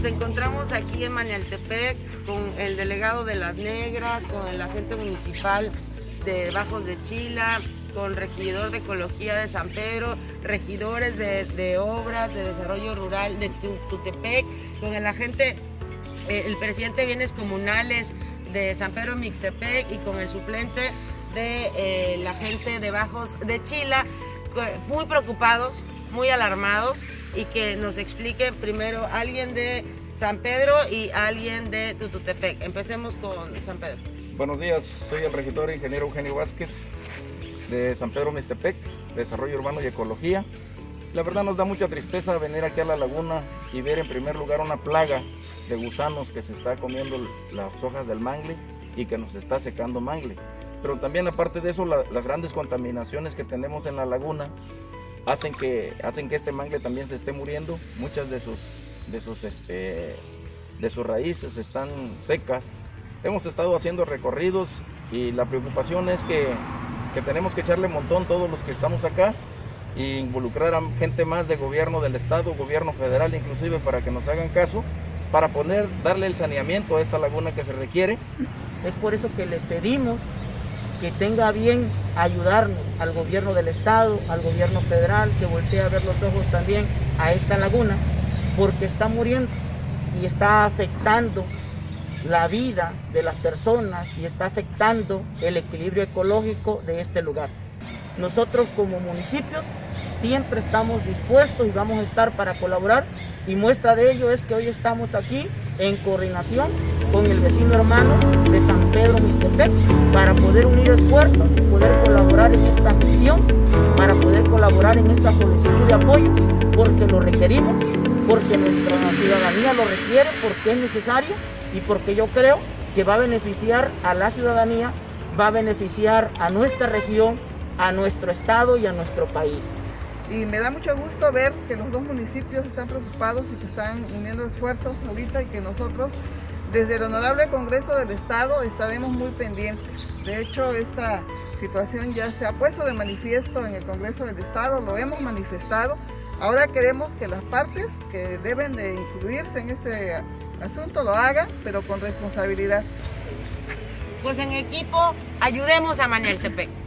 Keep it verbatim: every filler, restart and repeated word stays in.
Nos encontramos aquí en Manialtepec con el delegado de Las Negras, con el agente municipal de Bajos de Chila, con el regidor de Ecología de San Pedro, regidores de, de obras, de desarrollo rural de Tutepec, con el agente, eh, el presidente de bienes comunales de San Pedro Mixtepec y con el suplente de eh, la gente de Bajos de Chila, muy preocupados, muy alarmados, y que nos explique primero alguien de San Pedro y alguien de Tutepec. Empecemos con San Pedro. Buenos días, soy el regidor ingeniero Eugenio Vázquez de San Pedro Mixtepec, Desarrollo Urbano y Ecología. La verdad nos da mucha tristeza venir aquí a la laguna y ver en primer lugar una plaga de gusanos que se está comiendo las hojas del mangle y que nos está secando mangle. Pero también aparte de eso, la, las grandes contaminaciones que tenemos en la laguna hacen que, hacen que este mangle también se esté muriendo. Muchas de sus, de sus, este, de sus raíces están secas. Hemos estado haciendo recorridos y la preocupación es que, que tenemos que echarle un montón todos los que estamos acá e involucrar a gente más de gobierno del estado, gobierno federal inclusive, para que nos hagan caso, para poder darle el saneamiento a esta laguna que se requiere. Es por eso que le pedimos que tenga bien ayudarnos al gobierno del estado, al gobierno federal, que voltee a ver los ojos también a esta laguna, porque está muriendo y está afectando la vida de las personas y está afectando el equilibrio ecológico de este lugar. Nosotros como municipios siempre estamos dispuestos y vamos a estar para colaborar, y muestra de ello es que hoy estamos aquí en coordinación con el vecino hermano de San Pedro Mixtepec para poder unir esfuerzos y poder colaborar en esta gestión, para poder colaborar en esta solicitud de apoyo, porque lo requerimos, porque nuestra ciudadanía lo requiere, porque es necesario y porque yo creo que va a beneficiar a la ciudadanía, va a beneficiar a nuestra región, a nuestro estado y a nuestro país. Y me da mucho gusto ver que los dos municipios están preocupados y que están uniendo esfuerzos ahorita, y que nosotros desde el Honorable Congreso del Estado estaremos muy pendientes. De hecho, esta situación ya se ha puesto de manifiesto en el Congreso del Estado, lo hemos manifestado. Ahora queremos que las partes que deben de incluirse en este asunto lo hagan, pero con responsabilidad. Pues en equipo ayudemos a Manialtepec.